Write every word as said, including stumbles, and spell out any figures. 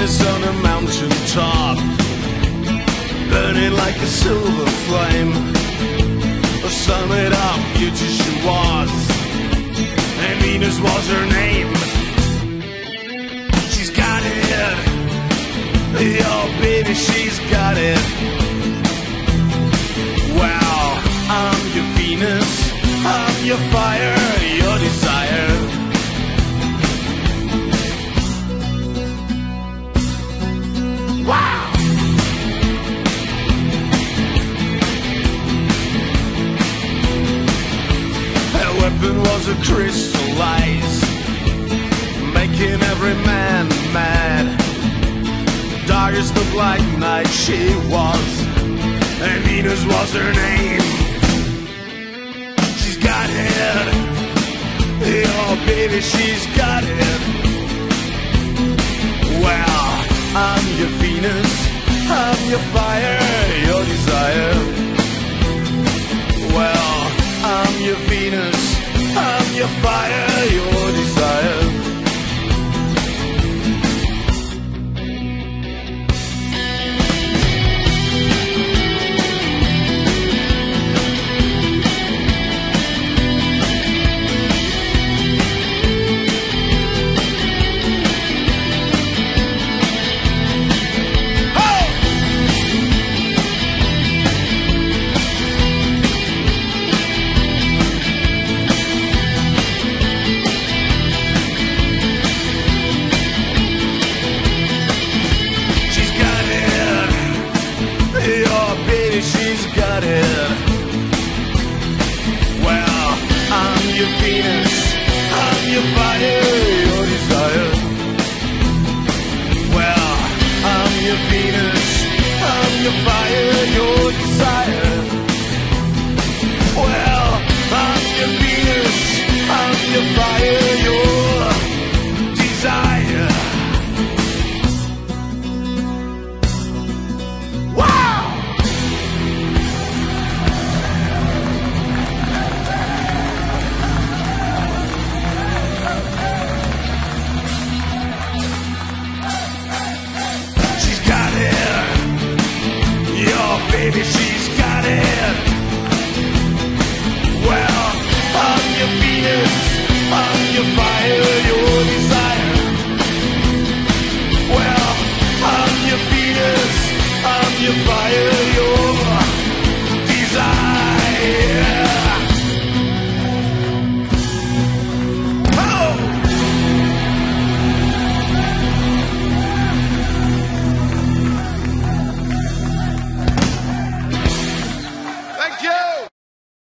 Venus on a mountain top, burning like a silver flame. Sum it up, beauty she was, and Venus was her name. She's got it, oh baby, she's got it. Wow, I'm your Venus, I'm your fire, your desire. Wow! Her weapon was a crystal light, making every man mad. Dark as the black night she was, and Venus was her name. She's got it, oh baby, she's got it. Well, I'm your Venus, I'm your fire, your desire. Well, I'm your Venus, I'm your fire, your desire. She's got it. Well, I'm your Venus, I'm your fire, your desire. Well, I'm your Venus, I'm your fire, your desire. Well, I'm your Venus, I'm your fire, your desire. Baby, she's got it. Well, I'm your Venus, I'm your fire, your desire. Well, I'm your Venus, I'm your fire.